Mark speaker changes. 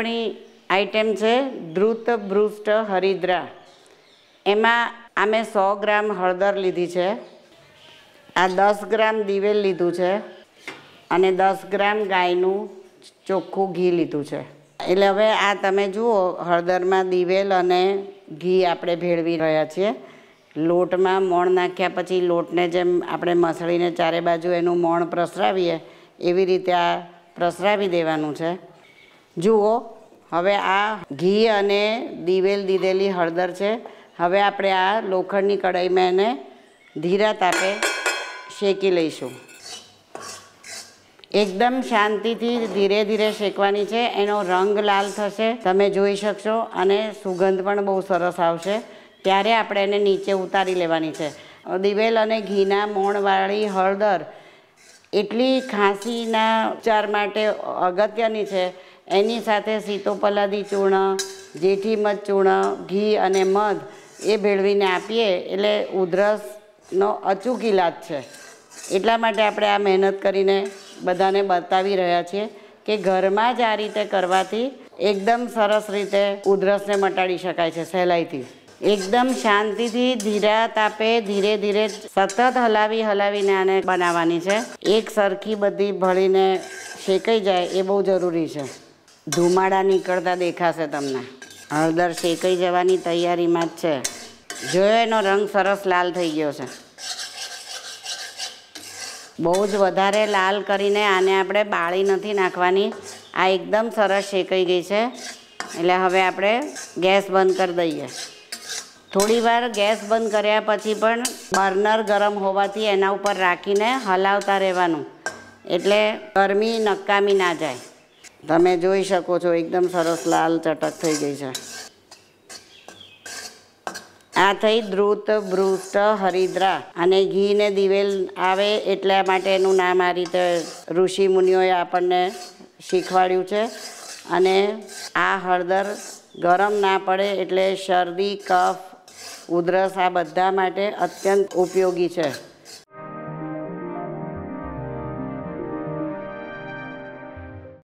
Speaker 1: આપણી આઈટમ છે ધૃતભૃષ્ટ હરિદ્રા। એમાં અમે 100 ગ્રામ હળદર લીધી છે, આ 10 ગ્રામ દિવેલ લીધું છે અને 10 ગ્રામ ગાયનું ચોખ્ખું ઘી લીધું છે। એટલે હવે આ તમે જુઓ હળદરમાં દિવેલ અને ઘી આપણે ભેળવી રહ્યા છીએ। લોટમાં મોણ નાખ્યા પછી લોટને જેમ આપણે મસળીને ચારે બાજુ એનું મોણ પ્રસરાવીએ એવી રીતે આ પ્રસરાવી દેવાનું છે। જુઓ હવે આ ઘી અને દિવેલ દીધેલી હળદર છે। હવે આપણે આ લોખંડની કઢાઈમાં એને ધીરા તાપે શેકી લઈશું। એકદમ શાંતિથી ધીરે ધીરે શેકવાની છે, એનો રંગ લાલ થશે તમે જોઈ શકશો અને સુગંધ પણ બહુ સરસ આવશે। ત્યારે આપણે એને નીચે ઉતારી લેવાની છે। દિવેલ અને ઘીના મોણવાળી હળદર એટલી ખાંસીના ઉપચાર માટે અગત્યની છે। એની સાથે સીતોપલાદી ચૂર્ણ, જેઠી મધ ચૂર્ણ, ઘી અને મધ એ ભેળવીને આપીએ એટલે ઉધરસનો અચૂક ઈલાજ છે। એટલા માટે આપણે આ મહેનત કરીને બધાને બતાવી રહ્યા છીએ કે ઘરમાં જ આ રીતે કરવાથી એકદમ સરસ રીતે ઉધરસને મટાડી શકાય છે સહેલાઈથી। એકદમ શાંતિથી ધીરા તાપે ધીરે ધીરે સતત હલાવીને આને બનાવવાની છે। એક સરખી બધી ભળીને શેકાઈ જાય એ બહુ જરૂરી છે। ધુમાડા નીકળતા દેખાશે તમને। હળદર શેકાઈ જવાની તૈયારીમાં જ છે। જોયો એનો રંગ સરસ લાલ થઈ ગયો છે। બહુ જ વધારે લાલ કરીને આને આપણે બાળી નથી નાખવાની। આ એકદમ સરસ શેકાઈ ગઈ છે એટલે હવે આપણે ગેસ બંધ કરી દઈએ। થોડી વાર ગેસ બંધ કર્યા પછી પણ બર્નર ગરમ હોવાથી એના ઉપર રાખીને હલાવતા રહેવાનું એટલે ગરમી નકામી ના જાય। તમે જોઈ શકો છો એકદમ સરસ લાલ ચટક થઈ ગઈ છે। આ થઈ ધૃતભૃષ્ટ હરિદ્રા અને ઘી ને દિવેલ આવે એટલા માટે એનું નામ આ રીતે ઋષિ મુનિઓએ આપણને શીખવાડ્યું છે। અને આ હળદર ગરમ ના પડે એટલે શરદી, કફ, ઉધરસ આ બધા માટે અત્યંત ઉપયોગી છે।